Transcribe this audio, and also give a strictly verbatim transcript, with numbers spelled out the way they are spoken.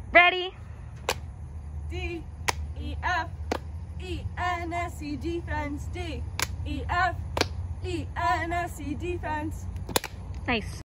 Ready? D, E, F, E, N, S, E, defense. D, E, F, E, N, S, E, defense. Nice.